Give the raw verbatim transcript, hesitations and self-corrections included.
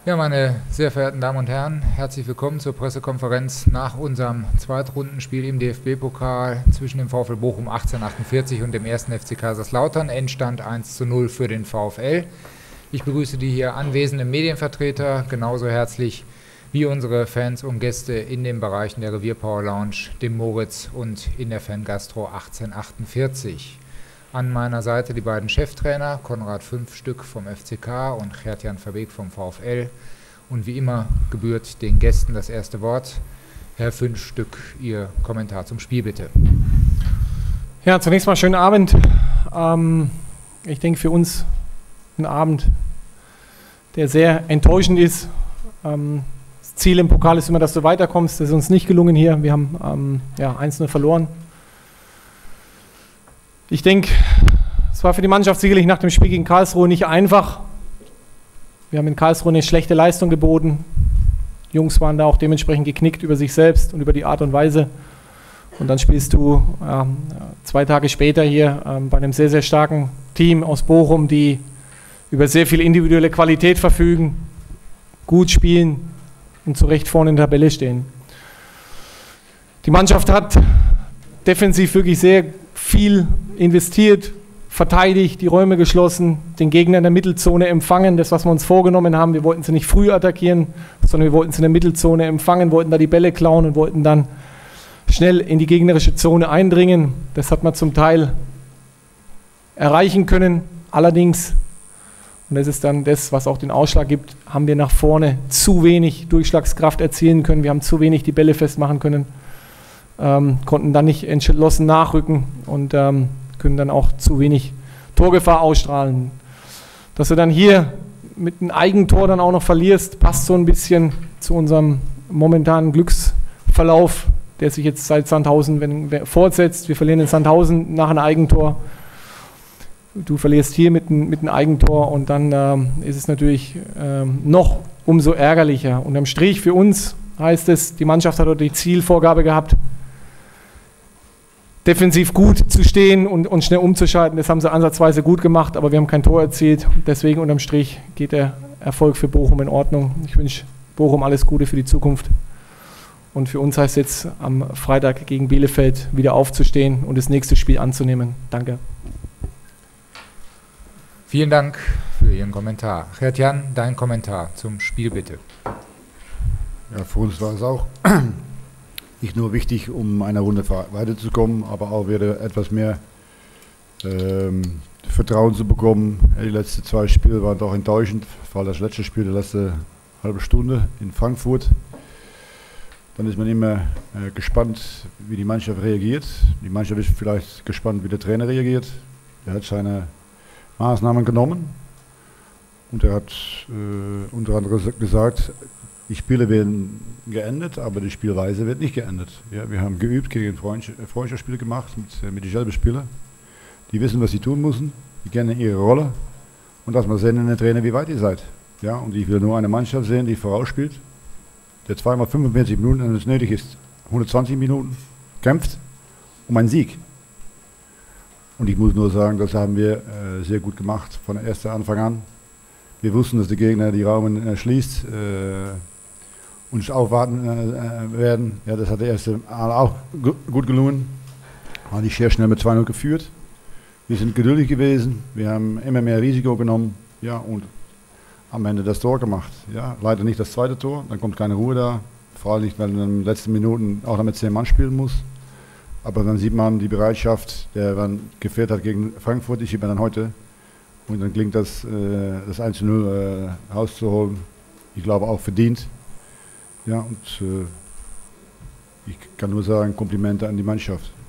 Ja, meine sehr verehrten Damen und Herren, herzlich willkommen zur Pressekonferenz nach unserem Zweitrundenspiel im D F B-Pokal zwischen dem VfL Bochum achtzehnhundertachtundvierzig und dem ersten F C Kaiserslautern. Endstand eins zu null für den VfL. Ich begrüße die hier anwesenden Medienvertreter genauso herzlich wie unsere Fans und Gäste in den Bereichen der Revierpower Lounge, dem Moritz und in der Fangastro achtzehnhundertachtundvierzig. An meiner Seite die beiden Cheftrainer, Konrad Fünfstück vom F C K und Gert-Jan Verbeek vom VfL. Und wie immer gebührt den Gästen das erste Wort. Herr Fünfstück, Ihr Kommentar zum Spiel bitte. Ja, zunächst mal schönen Abend. Ähm, ich denke für uns ein Abend, der sehr enttäuschend ist. Ähm, das Ziel im Pokal ist immer, dass du weiterkommst. Das ist uns nicht gelungen hier. Wir haben ähm, ja, eins null verloren. Ich denke, es war für die Mannschaft sicherlich nach dem Spiel gegen Karlsruhe nicht einfach. Wir haben in Karlsruhe eine schlechte Leistung geboten. Die Jungs waren da auch dementsprechend geknickt über sich selbst und über die Art und Weise. Und dann spielst du äh, zwei Tage später hier äh, bei einem sehr, sehr starken Team aus Bochum, die über sehr viel individuelle Qualität verfügen, gut spielen und zu Recht vorne in der Tabelle stehen. Die Mannschaft hat defensiv wirklich sehr viel investiert, verteidigt, die Räume geschlossen, den Gegner in der Mittelzone empfangen, das, was wir uns vorgenommen haben. Wir wollten sie nicht früh attackieren, sondern wir wollten sie in der Mittelzone empfangen, wollten da die Bälle klauen und wollten dann schnell in die gegnerische Zone eindringen. Das hat man zum Teil erreichen können. Allerdings, und das ist dann das, was auch den Ausschlag gibt, haben wir nach vorne zu wenig Durchschlagskraft erzielen können. Wir haben zu wenig die Bälle festmachen können. Ähm, konnten dann nicht entschlossen nachrücken und ähm, können dann auch zu wenig Torgefahr ausstrahlen. Dass du dann hier mit einem Eigentor dann auch noch verlierst, passt so ein bisschen zu unserem momentanen Glücksverlauf, der sich jetzt seit Sandhausen wenn, fortsetzt. Wir verlieren in Sandhausen nach einem Eigentor. Du verlierst hier mit, mit einem Eigentor und dann ähm, ist es natürlich ähm, noch umso ärgerlicher. Unterm Strich für uns heißt es, die Mannschaft hat die Zielvorgabe gehabt, defensiv gut zu stehen und, und schnell umzuschalten. Das haben sie ansatzweise gut gemacht, aber wir haben kein Tor erzielt. Deswegen unterm Strich geht der Erfolg für Bochum in Ordnung. Ich wünsche Bochum alles Gute für die Zukunft. Und für uns heißt es jetzt am Freitag gegen Bielefeld wieder aufzustehen und das nächste Spiel anzunehmen. Danke. Vielen Dank für Ihren Kommentar. Gert-Jan, dein Kommentar zum Spiel bitte. Ja, für uns war es auch nicht nur wichtig, um eine Runde weiterzukommen, aber auch wieder etwas mehr ähm, Vertrauen zu bekommen. Die letzten zwei Spiele waren doch enttäuschend, vor allem das letzte Spiel, die letzte halbe Stunde in Frankfurt. Dann ist man immer äh, gespannt, wie die Mannschaft reagiert. Die Mannschaft ist vielleicht gespannt, wie der Trainer reagiert. Er hat seine Maßnahmen genommen und er hat äh, unter anderem gesagt, die Spiele werden geändert, aber die Spielweise wird nicht geändert. Ja, wir haben geübt, gegen Freundschaftsspiele gemacht mit, mit dieselben Spieler. Die wissen, was sie tun müssen, die kennen ihre Rolle und das mal sehen in den Trainer, wie weit ihr seid. Ja, und ich will nur eine Mannschaft sehen, die vorausspielt, der zweimal fünfundvierzig Minuten, wenn es nötig ist, hundertzwanzig Minuten kämpft um einen Sieg. Und ich muss nur sagen, das haben wir äh, sehr gut gemacht von der ersten Anfang an. Wir wussten, dass der Gegner die Raum äh, schließt, äh, uns aufwarten äh, werden. Ja, das hat der erste Mal auch gut gelungen. Haben die sehr schnell mit zwei null geführt. Wir sind geduldig gewesen, wir haben immer mehr Risiko genommen, ja, und am Ende das Tor gemacht. Ja, leider nicht das zweite Tor, dann kommt keine Ruhe da. Vor allem nicht, weil man in den letzten Minuten auch noch mit zehn Mann spielen muss. Aber dann sieht man die Bereitschaft, der dann gefehlt hat gegen Frankfurt, ich sieht man dann heute. Und dann klingt das, äh, das eins zu null äh, rauszuholen, ich glaube auch verdient. Ja, und äh, ich kann nur sagen, Komplimente an die Mannschaft.